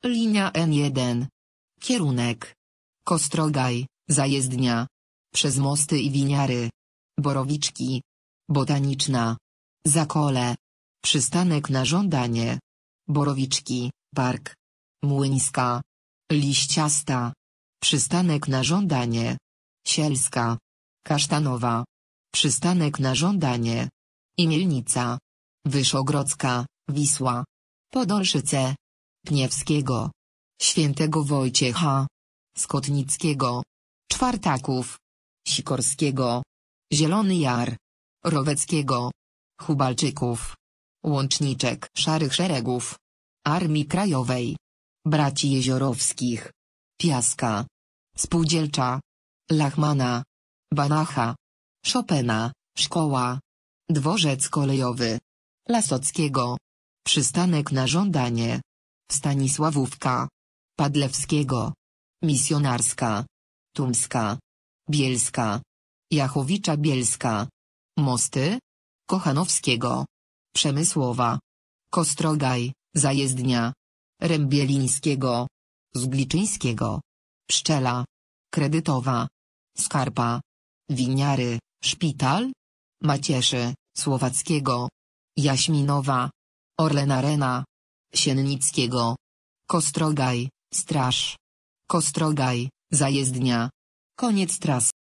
Linia N1. Kierunek. Kostrogaj, zajezdnia. Przez mosty i winiary. Borowiczki. Botaniczna. Zakole. Przystanek na żądanie. Borowiczki, park. Młyńska. Liściasta. Przystanek na żądanie. Sielska. Kasztanowa. Przystanek na żądanie. Imielnica. Wyszogrodzka, Wisła. Podolszyce. Pniewskiego. Świętego Wojciecha. Skotnickiego. Czwartaków. Sikorskiego. Zielony Jar. Roweckiego. Hubalczyków. Łączniczek Szarych Szeregów. Armii Krajowej. Braci Jeziorowskich. Piaska. Spółdzielcza. Lachmana. Banacha. Chopina, Szkoła. Dworzec kolejowy. Lasockiego. Przystanek na żądanie. Stanisławówka. Padlewskiego. Misjonarska. Tumska. Bielska. Jachowicza Bielska. Mosty. Kochanowskiego. Przemysłowa. Kostrogaj, zajezdnia. Rębielińskiego. Zgliczyńskiego. Pszczela. Kredytowa. Skarpa. Winiary, Szpital. Macieszy, Słowackiego. Jaśminowa. Orlen Arena. Siennickiego. Kostrogaj, Straż. Kostrogaj, zajezdnia. Koniec tras.